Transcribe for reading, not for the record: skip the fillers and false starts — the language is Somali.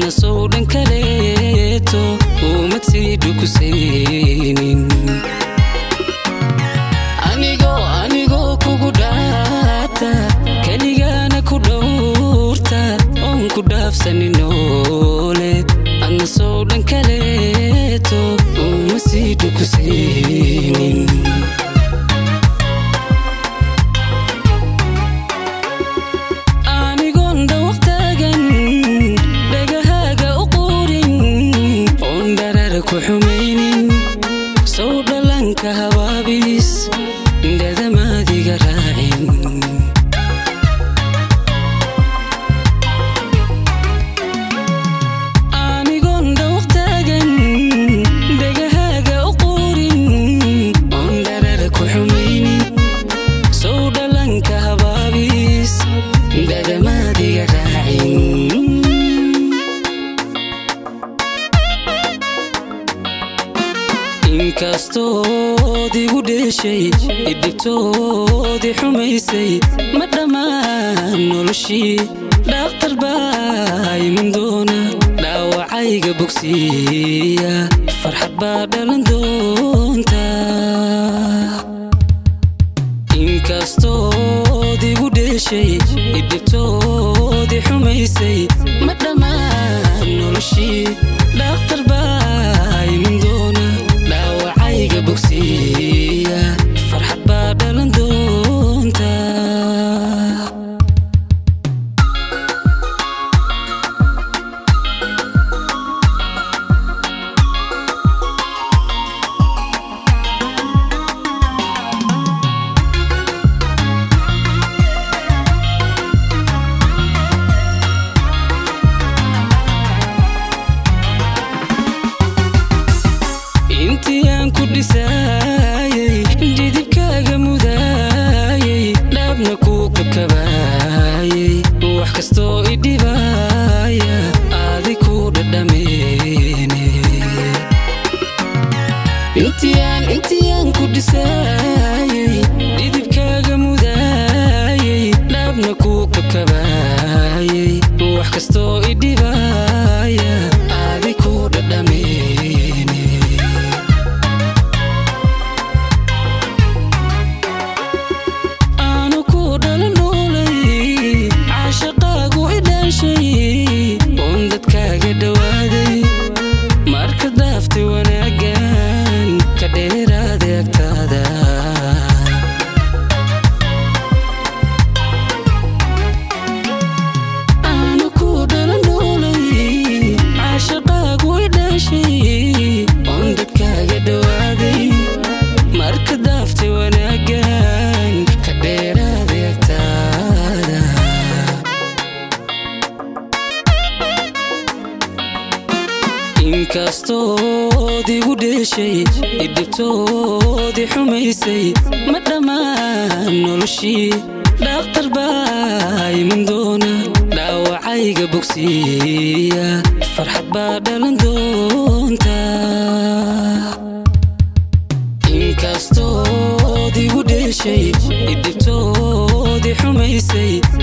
صودا كليتو وما تسيدو كسينين أنيغو كوغوداتا كليغانا كودورتا أنكو دافساني نولي أنا صودا كليتو وما تسيدو كسينين كحمينين صوب لنك هوابيس دادا ما دي قراعين آني قند وقتاقن داقا هاقا أقورين وندرر كحمينين صوب لنك هوابيس دادا ما دي قراعين inkastoodii igu dheeshay idibtoodii xumaysay ma dhammaan noloshii dhakhtar baa iman doona dhaawacayga bogsiiya farxad baa dhalan doonta inkastoodii igu dheeshay idibtoodii xumaysay ma dhammaan noloshii dhakhtar baa iman doona بوكسية فرحة بادلن دونتا intiyan ku dhisayay jidibkaaga mudaayay dhabna ku kabkabayay wax kastoo idhibaaya aadi ku dhadhameene intiyan ku dhisayay jidibkaaga mudaayay dhabna ku kabkabayay wax kastoo idhibaaya aadi ku dhadhameene ونددكاga dhawaaday marka daafti wanaagan ka dheeraade agtaada aanu ku dhalan noolay caashaqaagu idhaashay wandadkaaga dhawaaday marka daafti wanaagan ka dheeraade agtaada inkastoodii igu dheeshay idibtoodii xumaysay ma dhammaan noloshii dhakhtar baa iman doona dhaawacayga bogsiiya farxad baa dhalan doonta inkastoodii igu dheeshay idibtoodii xumaysay